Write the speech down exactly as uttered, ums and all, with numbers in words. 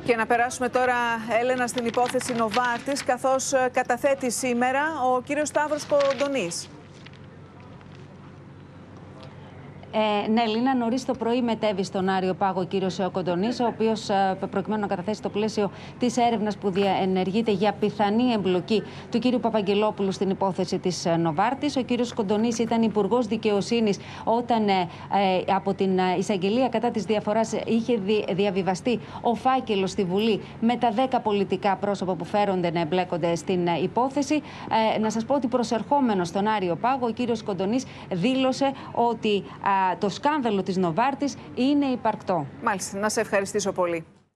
Και να περάσουμε τώρα, Έλενα, στην υπόθεση Νοβάρτης, καθώς καταθέτει σήμερα ο κύριος Σταύρος Κοντονής. Ε, ναι, Λίνα, νωρίς το πρωί μετέβη στον Άριο Πάγο ο κύριος Κοντονής, ο οποίος προκειμένου να καταθέσει το πλαίσιο της έρευνας που διενεργείται για πιθανή εμπλοκή του κύριου Παπαγγελόπουλου στην υπόθεση της Νοβάρτης. Ο κύριος Κοντονής ήταν υπουργός δικαιοσύνης όταν ε, ε, από την εισαγγελία κατά της διαφοράς είχε δι, διαβιβαστεί ο φάκελος στη Βουλή με τα δέκα πολιτικά πρόσωπα που φέρονται να εμπλέκονται στην υπόθεση. Ε, να σας πω ότι προσερχόμενος στον Άριο Πάγο, ο κύριος Κοντονής δήλωσε ότι το σκάνδαλο της Νοβάρτης είναι υπαρκτό. Μάλιστα, να σε ευχαριστήσω πολύ.